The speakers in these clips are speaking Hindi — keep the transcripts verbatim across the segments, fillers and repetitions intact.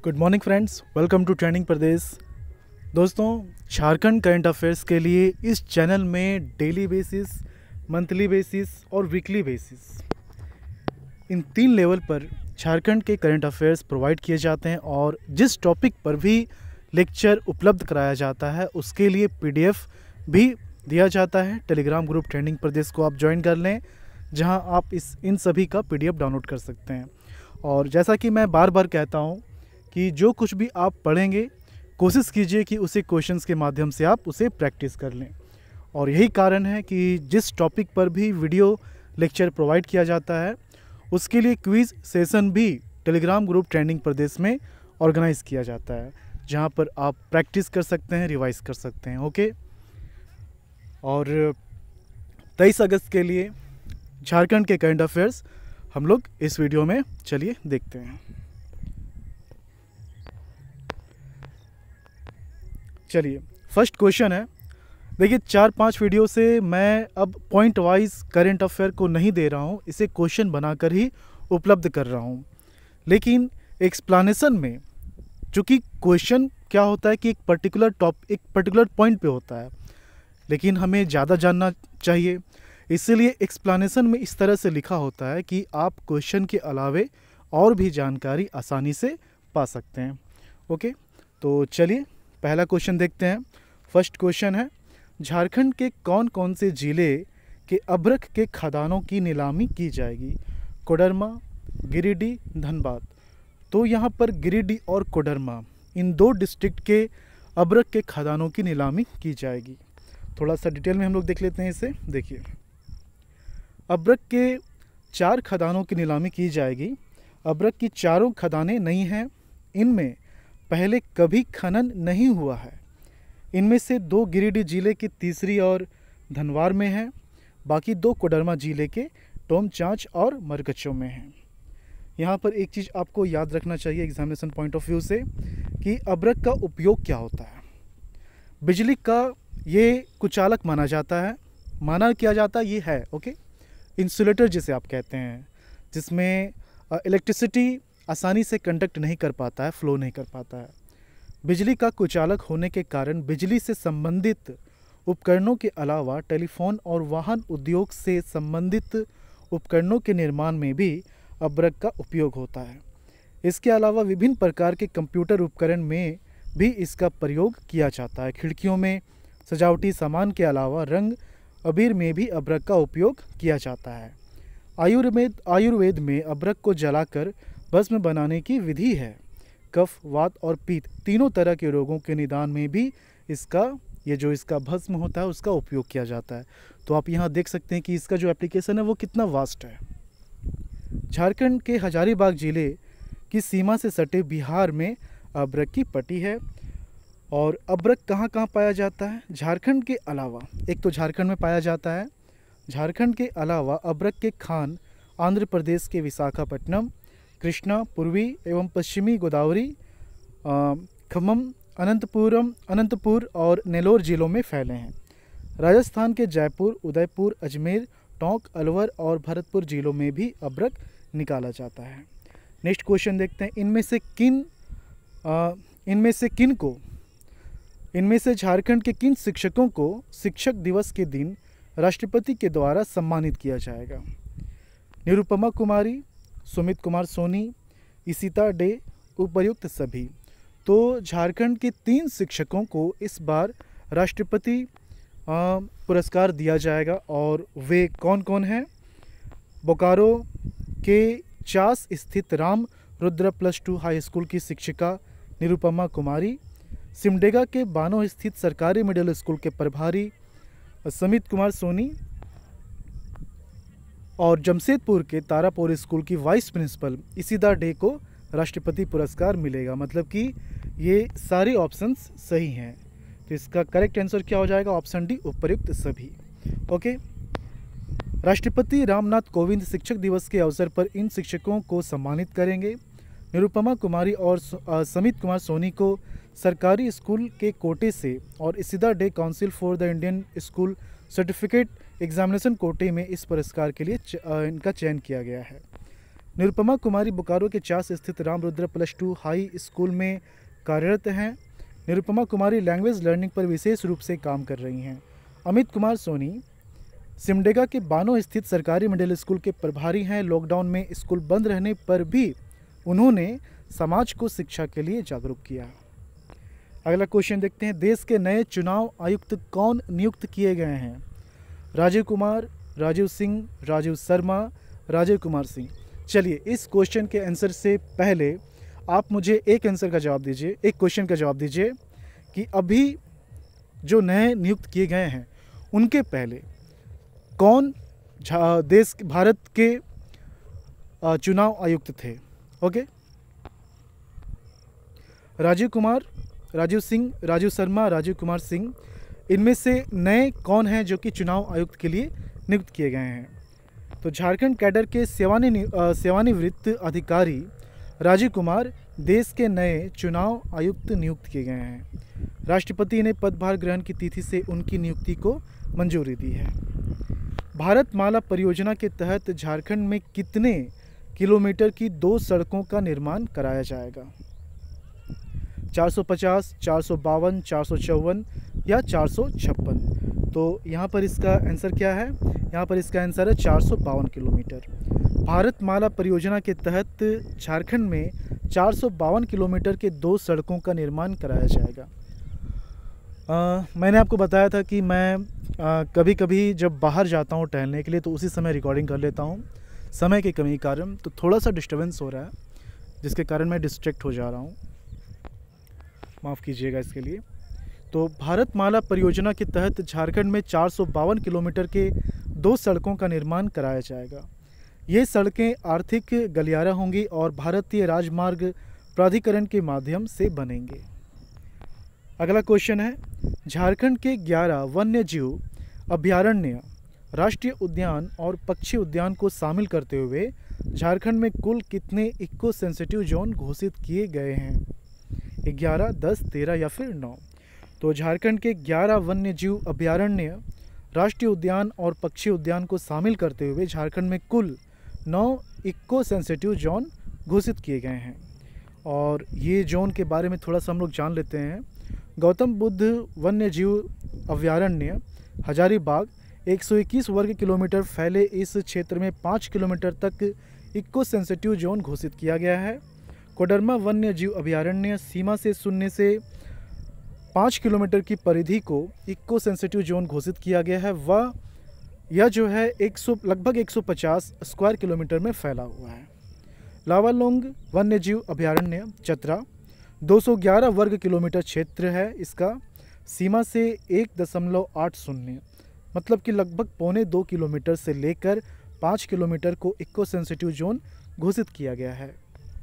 Good morning friends, welcome to trending Pradesh. दोस्तों, झारखंड करंट अफेयर्स के लिए इस चैनल में डेली बेसिस, मंथली बेसिस और वीकली बेसिस इन तीन लेवल पर झारखंड के करंट अफेयर्स प्रोवाइड किए जाते हैं और जिस टॉपिक पर भी लेक्चर उपलब्ध कराया जाता है उसके लिए पीडीएफ भी दिया जाता है। टेलीग्राम ग्रुप ट्रेंडिंग प्रदेश को आप ज्वाइन कर लें, जहां आप इस इन सभी का पीडीएफ डाउनलोड कर सकते हैं। और जैसा कि मैं बार बार कहता हूं कि जो कुछ भी आप पढ़ेंगे कोशिश कीजिए कि उसे क्वेश्चंस के माध्यम से आप उसे प्रैक्टिस कर लें। और यही कारण है कि जिस टॉपिक पर भी वीडियो लेक्चर प्रोवाइड किया जाता है उसके लिए क्विज़ सेशन भी टेलीग्राम ग्रुप ट्रेंडिंग प्रदेश में ऑर्गेनाइज़ किया जाता है, जहां पर आप प्रैक्टिस कर सकते हैं, रिवाइज कर सकते हैं। ओके। और तेईस अगस्त के लिए झारखंड के करंट अफेयर्स हम लोग इस वीडियो में चलिए देखते हैं। चलिए, फर्स्ट क्वेश्चन है। देखिए, चार पांच वीडियो से मैं अब पॉइंट वाइज करंट अफेयर को नहीं दे रहा हूँ, इसे क्वेश्चन बनाकर ही उपलब्ध कर रहा हूँ। लेकिन एक्सप्लेनेशन में चूँकि क्वेश्चन क्या होता है कि एक पर्टिकुलर टॉप एक पर्टिकुलर पॉइंट पे होता है, लेकिन हमें ज़्यादा जानना चाहिए, इसलिए एक्सप्लेनेशन में इस तरह से लिखा होता है कि आप क्वेश्चन के अलावे और भी जानकारी आसानी से पा सकते हैं। ओके, तो चलिए पहला क्वेश्चन देखते हैं। फर्स्ट क्वेश्चन है, झारखंड के कौन कौन से जिले के अभ्रक के खदानों की नीलामी की जाएगी? कोडरमा, गिरिडीह, धनबाद। तो यहाँ पर गिरिडीह और कोडरमा इन दो डिस्ट्रिक्ट के अभ्रक के खदानों की नीलामी की जाएगी। थोड़ा सा डिटेल में हम लोग देख लेते हैं इसे। देखिए, अभ्रक के चार खदानों की नीलामी की जाएगी। अभ्रक की चारों खदानें नई हैं, इनमें पहले कभी खनन नहीं हुआ है। इनमें से दो गिरिडीह जिले की तीसरी और धनवार में हैं, बाकी दो कोडरमा जिले के टोमचांच और मरकच्चों में हैं। यहाँ पर एक चीज़ आपको याद रखना चाहिए एग्जामिनेशन पॉइंट ऑफ व्यू से कि अभ्रक का उपयोग क्या होता है। बिजली का ये कुचालक माना जाता है, माना किया जाता ये है। ओके, इंसुलेटर जिसे आप कहते हैं, जिसमें इलेक्ट्रिसिटी आसानी से कंडक्ट नहीं कर पाता है, फ्लो नहीं कर पाता है। बिजली का कुचालक होने के कारण बिजली से संबंधित उपकरणों के अलावा टेलीफोन और वाहन उद्योग से संबंधित उपकरणों के निर्माण में भी अभ्रक का उपयोग होता है। इसके अलावा विभिन्न प्रकार के कंप्यूटर उपकरण में भी इसका प्रयोग किया जाता है। खिड़कियों में सजावटी सामान के अलावा रंग अबीर में भी अभ्रक का उपयोग किया जाता है। आयुर्वेद आयुर्वेद में अभ्रक को जलाकर भस्म बनाने की विधि है। कफ, वात और पित्त तीनों तरह के रोगों के निदान में भी इसका ये जो इसका भस्म होता है उसका उपयोग किया जाता है। तो आप यहाँ देख सकते हैं कि इसका जो एप्लीकेशन है वो कितना वास्ट है। झारखंड के हजारीबाग जिले की सीमा से सटे बिहार में अभ्रक की पट्टी है। और अभ्रक कहाँ कहाँ पाया जाता है? झारखंड के अलावा, एक तो झारखंड में पाया जाता है, झारखंड के अलावा अभ्रक के खान आंध्र प्रदेश के विशाखापट्टनम, कृष्णा, पूर्वी एवं पश्चिमी गोदावरी, खम्मम, अनंतपुरम अनंतपुर और नेल्लोर जिलों में फैले हैं। राजस्थान के जयपुर, उदयपुर, अजमेर, टोंक, अलवर और भरतपुर जिलों में भी अभ्रक निकाला जाता है। नेक्स्ट क्वेश्चन देखते हैं। इनमें से किन आ, इनमें से किन को इनमें से झारखंड के किन शिक्षकों को शिक्षक दिवस के दिन राष्ट्रपति के द्वारा सम्मानित किया जाएगा? निरुपमा कुमारी, सुमित कुमार सोनी, इशिता डे, उपर्युक्त सभी। तो झारखंड के तीन शिक्षकों को इस बार राष्ट्रपति पुरस्कार दिया जाएगा और वे कौन कौन हैं? बोकारो के चास स्थित Ram Rudra plus two high school की शिक्षिका निरुपमा कुमारी, सिमडेगा के बानो स्थित सरकारी मिडिल स्कूल के प्रभारी सुमित कुमार सोनी और जमशेदपुर के तारापुर स्कूल की वाइस प्रिंसिपल इशिता डे को राष्ट्रपति पुरस्कार मिलेगा। मतलब कि ये सारे ऑप्शंस सही हैं, तो इसका करेक्ट आंसर क्या हो जाएगा? ऑप्शन डी, उपर्युक्त सभी। ओके, राष्ट्रपति रामनाथ कोविंद शिक्षक दिवस के अवसर पर इन शिक्षकों को सम्मानित करेंगे। निरुपमा कुमारी और सुमित कुमार सोनी को सरकारी स्कूल के कोटे से और Ishita De council for the Indian school certificate examination कोटे में इस पुरस्कार के लिए इनका चयन किया गया है। निरुपमा कुमारी बोकारो के चास स्थित Ramrudra plus two high school में कार्यरत हैं। निरुपमा कुमारी लैंग्वेज लर्निंग पर विशेष रूप से काम कर रही हैं। अमित कुमार सोनी सिमडेगा के बानो स्थित सरकारी मिडिल स्कूल के प्रभारी हैं। लॉकडाउन में स्कूल बंद रहने पर भी उन्होंने समाज को शिक्षा के लिए जागरूक किया। अगला क्वेश्चन देखते हैं, देश के नए चुनाव आयुक्त कौन नियुक्त किए गए हैं? राजीव कुमार, राजीव सिंह, राजीव शर्मा, राजीव कुमार सिंह। चलिए, इस क्वेश्चन के आंसर से पहले आप मुझे एक आंसर का जवाब दीजिए, एक क्वेश्चन का जवाब दीजिए कि अभी जो नए नियुक्त किए गए हैं उनके पहले कौन देश भारत के चुनाव आयुक्त थे? ओके, राजीव कुमार, राजीव सिंह, राजीव शर्मा, राजीव कुमार सिंह, इनमें से नए कौन हैं जो कि चुनाव आयुक्त के लिए नियुक्त किए गए हैं? तो झारखंड कैडर के सेवानि सेवानिवृत्त अधिकारी राजीव कुमार देश के नए चुनाव आयुक्त नियुक्त किए गए हैं। राष्ट्रपति ने पदभार ग्रहण की तिथि से उनकी नियुक्ति को मंजूरी दी है। भारतमाला परियोजना के तहत झारखंड में कितने किलोमीटर की दो सड़कों का निर्माण कराया जाएगा? चार सौ पचास, चार सौ बावन, चार सौ चौवन या चार सौ छप्पन? तो यहाँ पर इसका आंसर क्या है? यहाँ पर इसका आंसर है चार सौ बावन किलोमीटर। भारतमाला परियोजना के तहत झारखंड में चार सौ बावन किलोमीटर के दो सड़कों का निर्माण कराया जाएगा। आ, मैंने आपको बताया था कि मैं आ, कभी कभी जब बाहर जाता हूँ टहलने के लिए तो उसी समय रिकॉर्डिंग कर लेता हूँ। समय के कमी के कारण तो थोड़ा सा डिस्टर्बेंस हो रहा है, जिसके कारण मैं डिस्ट्रैक्ट हो जा रहा हूँ, माफ़ कीजिएगा इसके लिए। तो भारतमाला परियोजना के तहत झारखंड में चार सौ बावन किलोमीटर के दो सड़कों का निर्माण कराया जाएगा। ये सड़कें आर्थिक गलियारा होंगी और भारतीय राजमार्ग प्राधिकरण के माध्यम से बनेंगे। अगला क्वेश्चन है, झारखंड के ग्यारह वन्य जीव अभयारण्य, राष्ट्रीय उद्यान और पक्षी उद्यान को शामिल करते हुए झारखंड में कुल कितने इको सेंसिटिव जोन घोषित किए गए हैं? ग्यारह, दस, तेरह या फिर नौ? तो झारखंड के ग्यारह वन्य जीव अभयारण्य, राष्ट्रीय उद्यान और पक्षी उद्यान को शामिल करते हुए झारखंड में कुल नौ इको सेंसिटिव जोन घोषित किए गए हैं। और ये जोन के बारे में थोड़ा सा हम लोग जान लेते हैं। गौतम बुद्ध वन्य जीव अभयारण्य हजारीबाग एक सौ इक्कीस वर्ग किलोमीटर फैले इस क्षेत्र में पाँच किलोमीटर तक इको सेंसिटिव जोन घोषित किया गया है। कोडरमा वन्य जीव अभयारण्य सीमा से शून्य से पाँच किलोमीटर की परिधि को इको सेंसिटिव जोन घोषित किया गया है। वह यह जो है एक सौ लगभग एक सौ पचास स्क्वायर किलोमीटर में फैला हुआ है। लावालोंग वन्य जीव अभयारण्य चतरा दो सौ ग्यारह वर्ग किलोमीटर क्षेत्र है। इसका सीमा से एक दशमलव आठ शून्य मतलब कि लगभग पौने दो किलोमीटर से लेकर पाँच किलोमीटर को इको सेंसिटिव जोन घोषित किया गया है।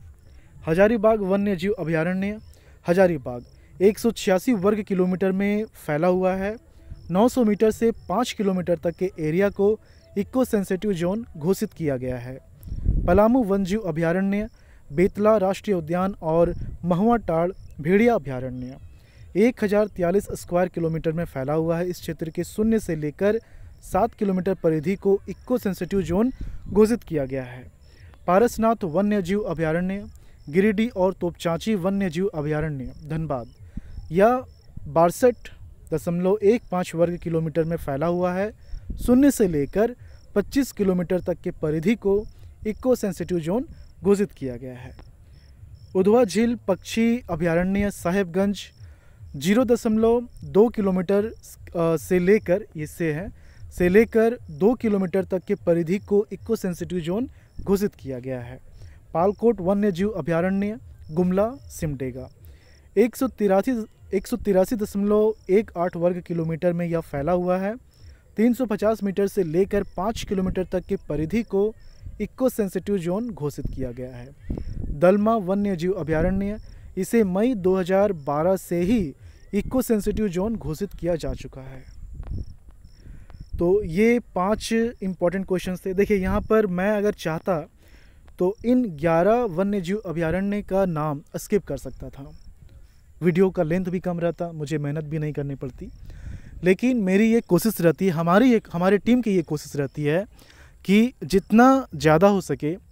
हजारीबाग वन्य जीव अभयारण्य हजारीबाग एक सौ छियासी वर्ग किलोमीटर में फैला हुआ है। नौ सौ मीटर से पाँच किलोमीटर तक के एरिया को इको सेंसिटिव जोन घोषित किया गया है। पलामू वन्यजीव अभयारण्य, बेतला राष्ट्रीय उद्यान और महुआ टाड़ भेड़िया अभयारण्य एक हज़ार तियालीस स्क्वायर किलोमीटर में फैला हुआ है। इस क्षेत्र के शून्य से लेकर सात किलोमीटर परिधि को इको सेंसिटिव जोन घोषित किया गया है। पारसनाथ वन्य जीव अभयारण्य, गिरिडीह और तोपचांची वन्य जीव अभयारण्य धनबाद यह बासठ दशमलव एक पाँच वर्ग किलोमीटर में फैला हुआ है। शून्य से लेकर पच्चीस किलोमीटर तक के परिधि को इको सेंसिटिव जोन घोषित किया गया है। उधवा झील पक्षी अभयारण्य साहेबगंज जीरो दशमलव दो किलोमीटर से लेकर इससे है से लेकर दो किलोमीटर तक के परिधि को इको सेंसिटिव जोन घोषित किया गया है। पालकोट वन्य जीव अभयारण्य गुमला सिमडेगा एक सौ तिरासी एक सौ तिरासी दशमलव एक आठ वर्ग किलोमीटर में यह फैला हुआ है। तीन सौ पचास मीटर से लेकर पाँच किलोमीटर तक की परिधि को इको सेंसिटिव जोन घोषित किया गया है। दलमा वन्य जीव अभयारण्य इसे मई दो हज़ार बारह से ही इको सेंसिटिव जोन घोषित किया जा चुका है। तो ये पांच इम्पॉर्टेंट क्वेश्चंस थे। देखिए यहाँ पर मैं अगर चाहता तो इन ग्यारह वन्य जीव अभयारण्य का नाम स्किप कर सकता था, वीडियो का लेंथ भी कम रहता, मुझे मेहनत भी नहीं करनी पड़ती। लेकिन मेरी ये कोशिश रहती है, हमारी एक हमारे टीम की ये कोशिश रहती है कि जितना ज़्यादा हो सके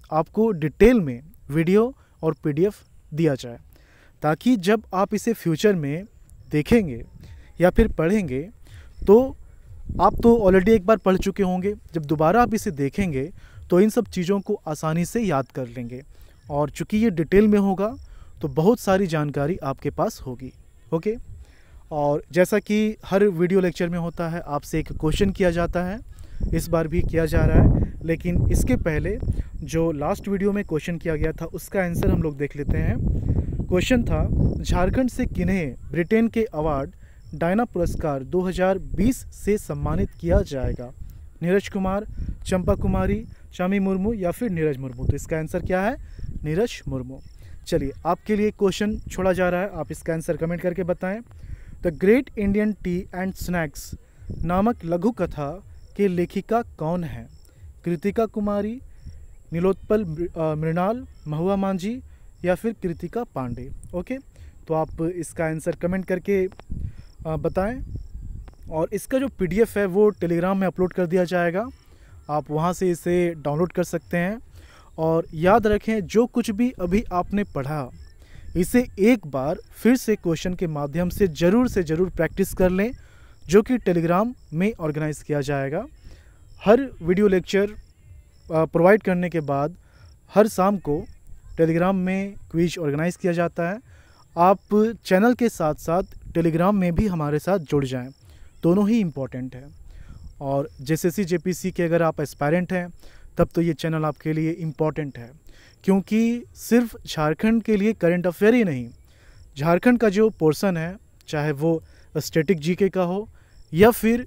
आपको डिटेल में वीडियो और पीडीएफ दिया जाए, ताकि जब आप इसे फ्यूचर में देखेंगे या फिर पढ़ेंगे तो आप तो ऑलरेडी एक बार पढ़ चुके होंगे, जब दोबारा आप इसे देखेंगे तो इन सब चीज़ों को आसानी से याद कर लेंगे। और चूँकि ये डिटेल में होगा तो बहुत सारी जानकारी आपके पास होगी। ओके, और जैसा कि हर वीडियो लेक्चर में होता है, आपसे एक क्वेश्चन किया जाता है, इस बार भी किया जा रहा है। लेकिन इसके पहले जो लास्ट वीडियो में क्वेश्चन किया गया था उसका आंसर हम लोग देख लेते हैं। क्वेश्चन था, झारखंड से किन्हें ब्रिटेन के अवार्ड डायना पुरस्कार दो हज़ार बीस से सम्मानित किया जाएगा? नीरज कुमार, चंपा कुमारी, शामी मुर्मू या फिर नीरज मुर्मू? तो इसका आंसर क्या है? नीरज मुर्मू। चलिए, आपके लिए क्वेश्चन छोड़ा जा रहा है, आप इसका आंसर कमेंट करके बताएं। The great Indian tea and snacks नामक लघु कथा के लेखिका कौन है? कृतिका कुमारी, नीलोत्पल मृणाल, महुआ मांझी या फिर कृतिका पांडे? ओके, तो आप इसका आंसर कमेंट करके बताएं। और इसका जो पीडीएफ है वो टेलीग्राम में अपलोड कर दिया जाएगा, आप वहां से इसे डाउनलोड कर सकते हैं। और याद रखें, जो कुछ भी अभी आपने पढ़ा इसे एक बार फिर से क्वेश्चन के माध्यम से ज़रूर से ज़रूर प्रैक्टिस कर लें, जो कि टेलीग्राम में ऑर्गेनाइज़ किया जाएगा। हर वीडियो लेक्चर प्रोवाइड करने के बाद हर शाम को टेलीग्राम में क्विज ऑर्गेनाइज़ किया जाता है। आप चैनल के साथ साथ टेलीग्राम में भी हमारे साथ जुड़ जाएं, दोनों ही इम्पॉर्टेंट है। और जेएसएससी जेपीसी के अगर आप एस्पायरेंट हैं तब तो ये चैनल आपके लिए इम्पॉर्टेंट है, क्योंकि सिर्फ झारखंड के लिए करंट अफेयर ही नहीं, झारखंड का जो पोर्शन है, चाहे वो स्टैटिक जीके का हो या फिर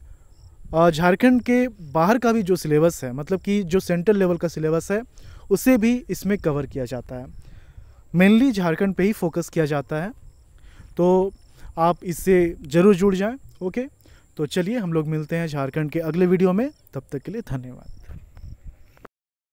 झारखंड के बाहर का भी जो सिलेबस है, मतलब कि जो सेंट्रल लेवल का सिलेबस है, उसे भी इसमें कवर किया जाता है। मेनली झारखंड पे ही फोकस किया जाता है, तो आप इससे ज़रूर जुड़ जाएं। ओके, तो चलिए हम लोग मिलते हैं झारखंड के अगले वीडियो में, तब तक के लिए धन्यवाद।